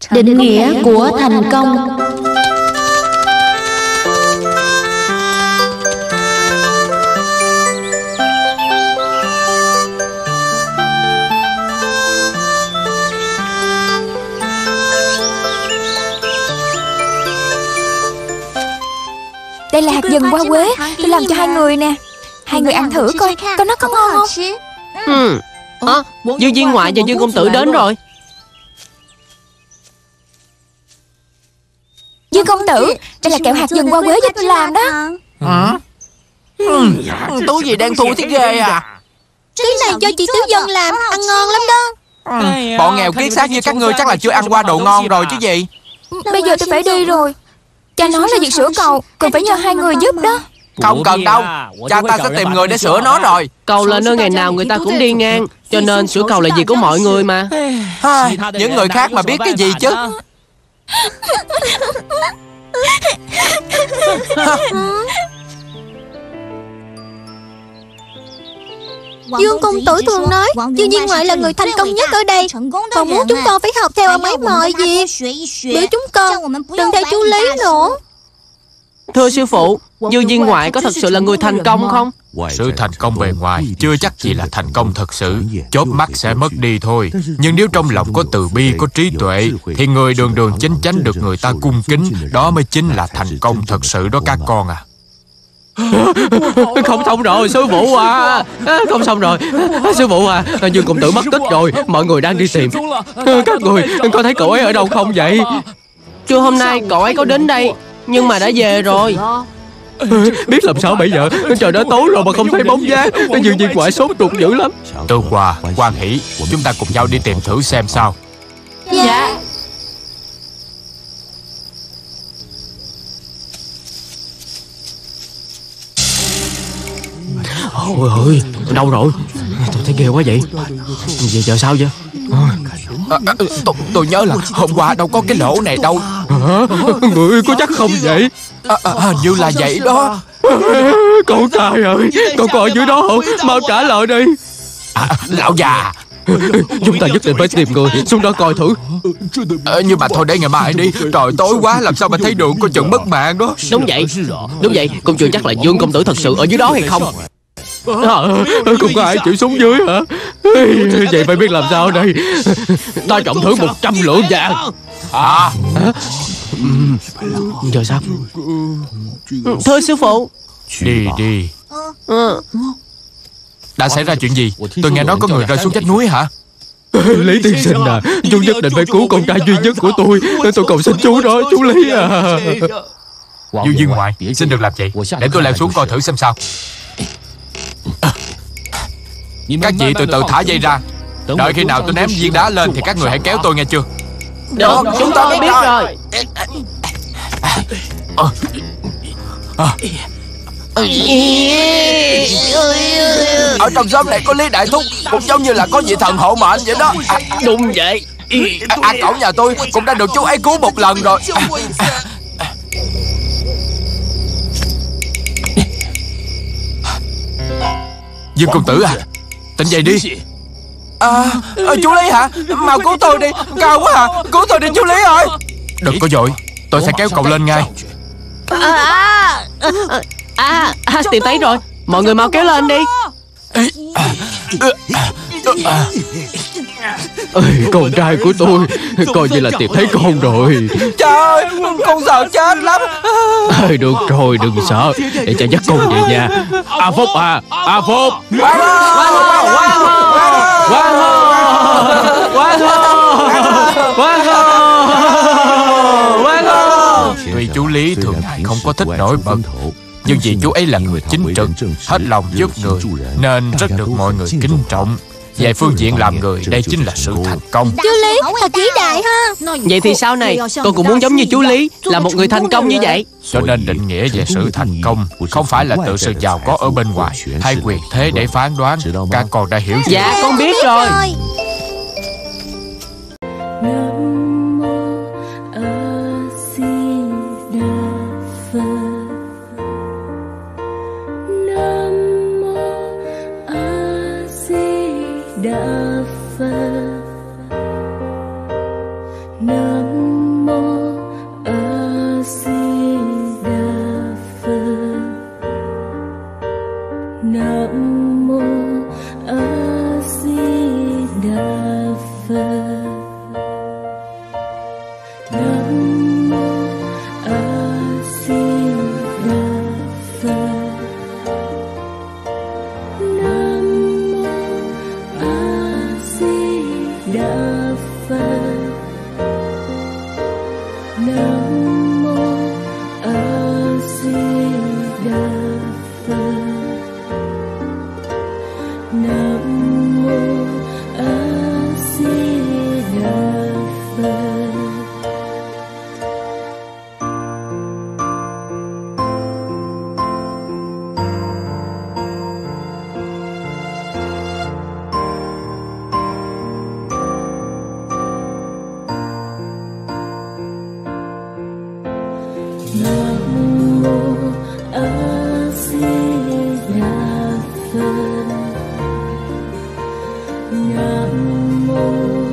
Định nghĩa của thành công. Đây là hạt dừng hoa quế, tôi làm cho hai người nè. Hai người ăn thử coi nó có ngon không? Dương viên ngoại và Dương công tử đến rồi. Dương công tử, đây là kẹo hạt dừng hoa quế do tôi làm đó. Hả? Tú gì đang thua thế ghê à? Cái này do chị Tứ Dân làm, ăn ngon lắm đó. Bọn nghèo kiết xác như các ngươi chắc là chưa ăn qua đồ ngon rồi chứ gì. Bây giờ tôi phải đi rồi. Cha nói là việc sửa cầu cần phải nhờ hai người giúp đó. Không cần đâu, cha ta sẽ tìm người để sửa nó rồi. Cầu là nơi ngày nào người ta cũng đi ngang, cho nên sửa cầu là việc của mọi người mà. Những người khác mà biết cái gì chứ. Dương công tử thường nói Dương viên ngoại là người thành công nhất ở đây, còn muốn chúng con phải học theo ông ấy mọi việc. Biểu chúng con đừng theo chú Lý nữa. Thưa sư phụ, Dương viên ngoại có thật sự là người thành công không? Sự thành công bề ngoài chưa chắc gì là thành công thật sự. Chớp mắt sẽ mất đi thôi. Nhưng nếu trong lòng có từ bi, có trí tuệ, thì người đường đường chính chánh được người ta cung kính, đó mới chính là thành công thật sự đó các con à. Không xong rồi sư phụ à. Không xong rồi sư phụ à. Dương công tử mất tích rồi, mọi người đang đi tìm. Các người có thấy cậu ấy ở đâu không vậy? Trưa hôm nay cậu ấy có đến đây, nhưng mà đã về rồi. Biết làm sao bây giờ? Trời đã tối rồi mà không thấy bóng dáng. Dương viên ngoại sốt ruột dữ lắm. Tư Hòa, Quan Hỷ, chúng ta cùng nhau đi tìm thử xem sao. Dạ. Ôi ơi, đâu rồi? Tôi thấy ghê quá vậy. Vậy giờ sao vậy? Tôi nhớ là hôm qua đâu có cái lỗ này đâu. Người có chắc không vậy? Hình như là vậy đó. Con trai ơi, con còn ở dưới đó không? Mau trả lời đi. Lão già, chúng ta nhất định phải tìm người xuống đó coi thử. Nhưng mà thôi để ngày mai đi. Trời tối quá làm sao mà thấy đường, coi chừng mất mạng đó. Đúng vậy, con chưa chắc là Dương công tử thật sự ở dưới đó hay không. Không có ai chịu xuống dưới hả? Vậy phải biết làm sao đây? Ta trọng thưởng 100 lượng vàng. Giờ sao? Thôi sư phụ. Đi. Đã xảy ra chuyện gì? Tôi nghe nói có người rơi xuống vách núi hả? Lý tiên sinh à, chú nhất định phải cứu con trai duy nhất của tôi. Tôi cầu xin chú đó, chú Lý à. Dương viên ngoại, xin đừng làm vậy. Để tôi leo xuống coi thử xem sao. Các chị từ từ thả dây ra. Đợi khi nào tôi ném viên đá lên thì các người hãy kéo tôi nghe chưa? Được, chúng tôi biết rồi. Ở trong xóm này có Lý đại thúc, cũng giống như là có vị thần hộ mệnh vậy đó. Đúng vậy. Cậu nhà tôi cũng đã được chú ấy cứu một lần rồi. Dương công tử à, tỉnh dậy đi. Chú Lý hả? Mau cứu tôi đi, cao quá à. Cứu tôi đi chú Lý ơi. Đừng có vội, tôi sẽ kéo cậu lên ngay. Tìm thấy rồi, mọi người mau kéo lên đi. Con trai của tôi coi như là tìm thấy con rồi. Trời ơi, con sợ chết lắm. Được rồi, đừng sợ, để cha dắt con về nhà. A Phúc à, A Phúc. Quang Hô. Tuy chú Lý thường ngày không có thích nổi bật, nhưng vì chú ấy là người chính trực, hết lòng giúp người, nên rất được mọi người kính trọng. Về phương diện làm người, đây chính là sự thành công. Chú Lý thật vĩ đại ha. Vậy thì sau này con cũng muốn giống như chú Lý, là một người thành công như vậy. Cho nên định nghĩa về sự thành công không phải là tự sự giàu có ở bên ngoài hay quyền thế để phán đoán. Các con đã hiểu chưa? Dạ con biết rồi. Nam Đà Phật. Nam mô A Di Đà Phật. Nam mô A Di Đà Phật. Nam mô A Di Đà Phật. Nam mô A Di Đà Phật. Nam mô A Di Đà Phật. Nam mô